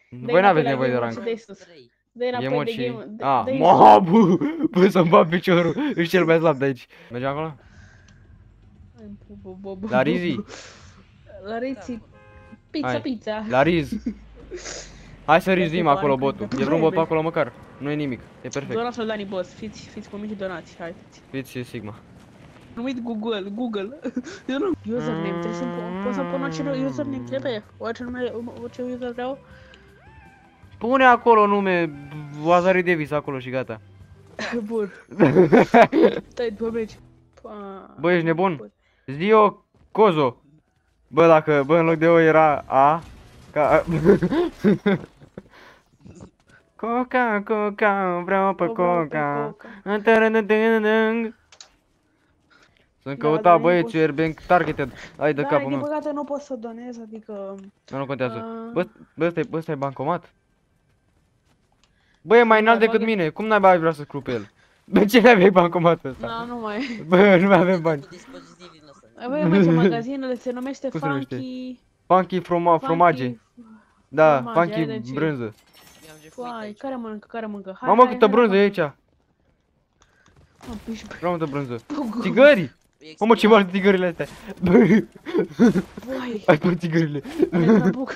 Voi n-aveți nevoie de rank. Dă-i înapoi de Emoții. game. A, Dă-i mobu! Bă, să-mi bag piciorul. Ești cel mai slab de aici. Mergem acolo? La Rizi? La Rizi. Pizza, Hai. pizza. La Riz. Hai să rizim Este acolo bani, botul. cred E că vreun bot pe trebuie. acolo măcar. Nu e nimic. E perfect. Donați-l Dani boss. Fiți cu mine și donați. Hai. Fiți și Sigma. Numit Google. Eu nu. Username. Trebuie să pot să pun orice username trebuie. Orice user vreau. Pune acolo nume Wazari Davis acolo și gata. Bun. Stai, după meci. Bă, ești nebun? Zio Cozo. Bă, dacă, bă, în loc de O era A. Ca... Coca, Coca, vreau pe Coca. Sunt căutat băieți, Airbank targeted. Hai de capul Din meu. păcate nu pot să donez, adică... Nu contează. Bă, ăsta e bancomat? Bă, e mai înalt decât mine. Cum n-ai vrea să scru pe el? Bă, ce n-aveai bancomatul ăsta? Da, nu mai. Bă, nu mai avem bani. Băi, mă, ce magazinele se numește Cum se numește? Funky... Funky fromage. Da, fromage, funky hai, deci. brânză. Uai, care mănâncă? Hai, Mamă, hai, câtă hai, brânză e hai. aici. Mă, piși, bă. Vreau multă brânză. Pugu. Țigări! Mamă, ce mari țigările astea. Bă, Uai, hai pe țigările. ne trabuc.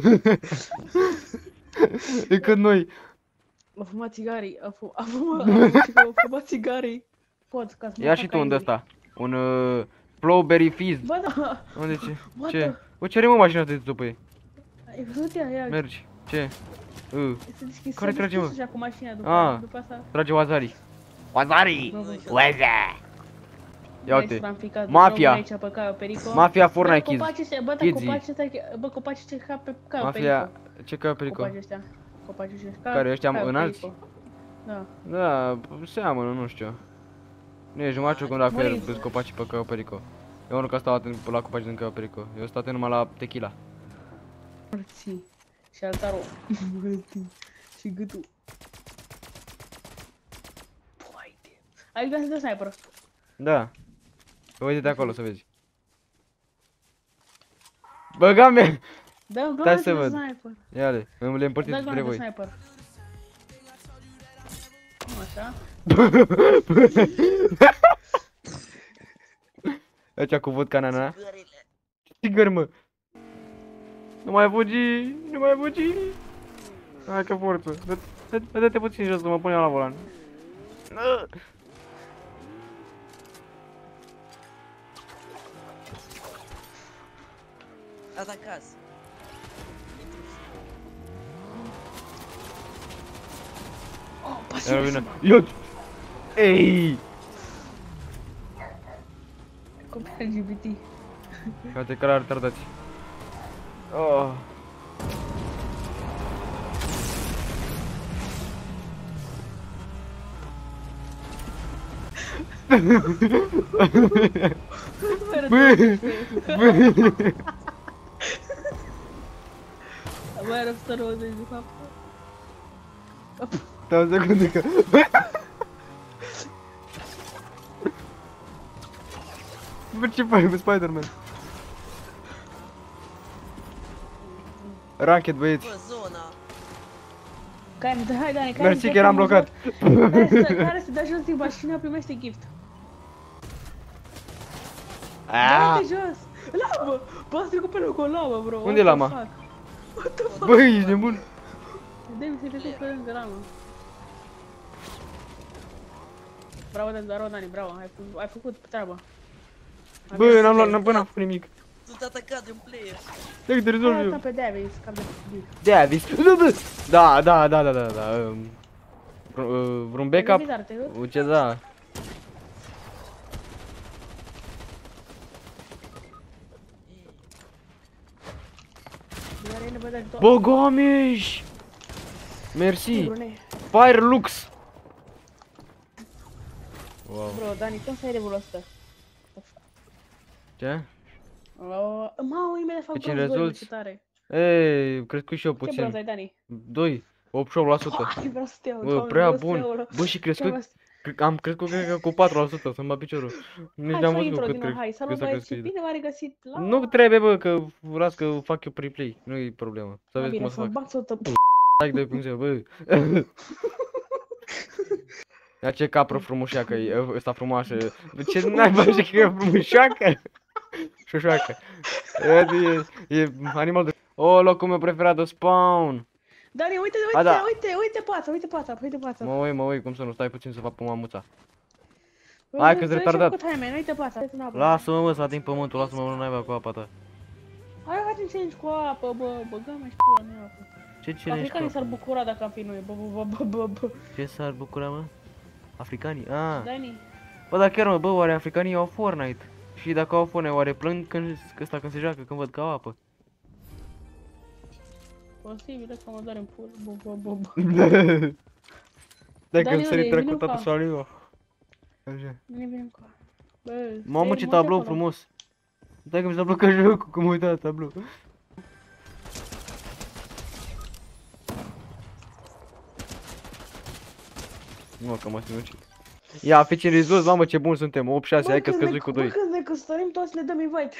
Decât noi. A fumat țigarii, a fumat țigarii. Pot, ca să mă Ia fac și tu un caimuri. de-ăsta. Un Flowberry Fizz. Bă, da. Unde ce? What Ce? the- Bă, ce are mă mașina de după ei? Ai văzut ea, ia. Mergi. Ce? Este deschis. Care s-a trage, deschis mă? așa cu mașina Ah. după asta. Trage Wazari. Wazari! Bă, Waza! Ia uite. Mafia. Mafia. Aici pe Caio Perico. Mafia Fortnite Kids. Copacii ăștia, bă, da, Kids. copacii ăștia, bă, copacii ăștia ca pe Caio Mafia. Perico. Ce ca perico? Copacii ăștia. Copacii ăștia. Care, ăștia Caio înalți? Perico. Da. Da, seamănă, nu știu. Nu ești maciu când dacă Măriți. vezi copacii pe Caio Perico. Eu nu că stau atent la copacii din Caio Perico. Eu stau atent numai la tequila. Morții. Și altarul. Morții. Și gâtul. Poate. Ai găsit de sniper. Da. Uite-te acolo să vezi. Băga mea! Da, Stai să glonț de văd. sniper. Ia-le, le împărțit Da, între glonț de voi. sniper. Nu așa. Aici cu vodka nana. Tigări, mă! Nu mai fugi! Nu mai fugi! Hai că forță! Dă-te puțin jos să mă pun eu la volan. Atacați. Oh, Ia pasiune. vină! Iut! Ei! Copii LGBT. Uite că l-ar retardați. Oh. Bă! Bă! Mai era 190 de fapt. Stai o secundă că... Bă, ce faci, bă, Spider-Man? Ranchet, băieți. Bă, zona. Hai, Dani, Mersi că eram blocat. Care să dea jos din mașină primește gift. Ah! Dă-te jos! Lama! Bă, ați trecut pe locul lama, bro. Unde e lama? What the fuck? Bă, ești nebun? David se trecut pe lângă lama. Bravo, Dani, bravo. Ai făcut treaba. Bă, n-am făcut nimic. Tu te-a atacat de un player. Ia te rezolv Hai, eu. pe Davis, cap de Davis. Da, da, da, da, da, da. Vreun backup? Ce da? Bă, Gomes! Mersi! Fire Lux! Wow. Bro, Dani, cum să ai levelul ăsta? Ce? Mamă, imediat fac Deci în bronz 2, rezulți? ce tare. Ei, crescut și eu Ce bronz ai, puțin. Dani? 2, 88%. Ai, vreau să te iau, Bă, Doamne, prea vreau să te bun. iau, Bă, și crescut, Hai, am crescut cred că cu 4%, să-mi bat piciorul. Nici Hai n-am să văzut intro cât din nou, hai, cât salut s-a băieți, crescut. bine v-a regăsit la... Nu trebuie, bă, că las că fac eu replay, nu e problemă. Să vezi cum Bine, o să să-mi fac. bag să Like 2.0, bă. Ia ce capră frumușeacă e ăsta frumoasă. Ce naiba zice că e frumușeacă? Șoșoacă. E animal de... Oh, locul meu preferat de spawn. Dani, uite, A, da. uite pata, uite pata. Mă uit, cum să nu stai puțin să fac pe mamuța. Bă, Hai că-s să retardat. ieșim cu time, uite pata. Lasă-mă, mă, să ating pământul, lasă-mă, mă, naiba cu apa ta. Hai, facem challenge cu apă, bă, băgăm-și pula în apă. Ce challenge Africanii cu s-ar bucura dacă am fi noi, bă. Ce s-ar bucura, mă? Africanii? Ah. Dani, Bă, dar chiar, mă, bă, oare africanii au Fortnite? Și dacă au Fortnite, oare plâng când se joacă, când văd că au apă? posibil că mă doare în pula, bă. Dacă Dani, îmi sări vine trecut cu toată apă. saliva. Așa. Nu venim cu apă. Bă, Mamă, stai, ce mă, tablou acolo. frumos. Stai că mi s-a blocat jocul, cum uita la tablou. Nu, că m-a sinucit. Ia, fiți în rezolv, mamă, ce bun suntem. 8-6, hai că scăzui cu 2. Bă, când ne căsătorim, toți le dăm invite.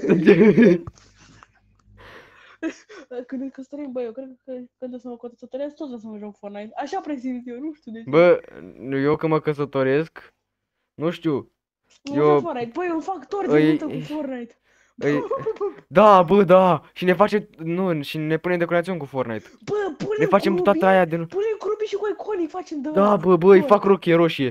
Când ne căsătorim, bă, eu cred că când o să mă căsătoresc, toți o să mă joc Fortnite. Așa presimt eu, nu știu de ce. Bă, eu când mă căsătoresc, nu știu. Mă eu- joc Fortnite, bă, eu fac tor de multă cu Fortnite. Da, bă, da. Și ne face, nu, și ne punem decorațiuni cu Fortnite. Bă, pune Ne facem toată aia de... Pune crupi și cu iconic facem de Da, ăla. bă, îi fac rochie roșie.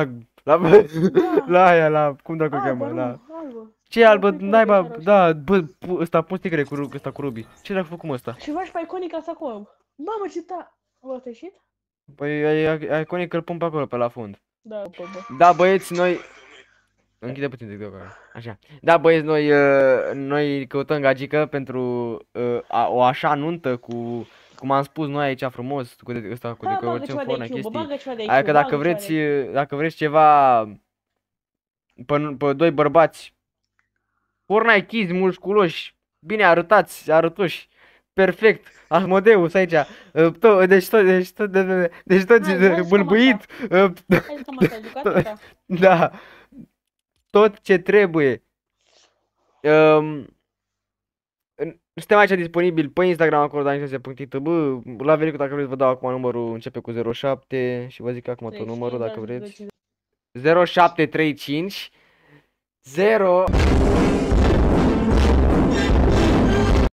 La aia, la, cum dracu Albă, cheamă, nu, la... albă. Ce e albă, Pune naiba, roșie. da, bă, ăsta, pun sticăre cu ăsta cu Ruby. Ce dracu făcut ăsta? Și faci pe iconic asta cu alb. Mamă, ce ta... Bă, te ieșit? Păi, ai iconic că îl pun pe acolo, pe la fund. Da, bă. Da, băieți, noi... Închide puțin TikTok acolo. Așa. Da, băieți, noi căutăm gagică pentru o așa nuntă cu... Cum am spus noi aici frumos, cu ăsta, cu Da, bagă decorațiuni ceva de Fortnite, IQ, bă, chestii. bagă ceva de IQ, Adică dacă bagă ceva vreți, de IQ. dacă vreți ceva pe doi bărbați Fortnite Kids musculoși, bine arătați, arătoși, perfect, Asmodeus aici, deci tot Hai, bâlbâit, Hai că mă stai, jucat da, tot ce trebuie. Suntem aici disponibili pe Instagram, acolo, danise.tb. La venit dacă vreți vă dau acum numărul, începe cu 07 și vă zic acum tot numărul dacă vreți. 0735 0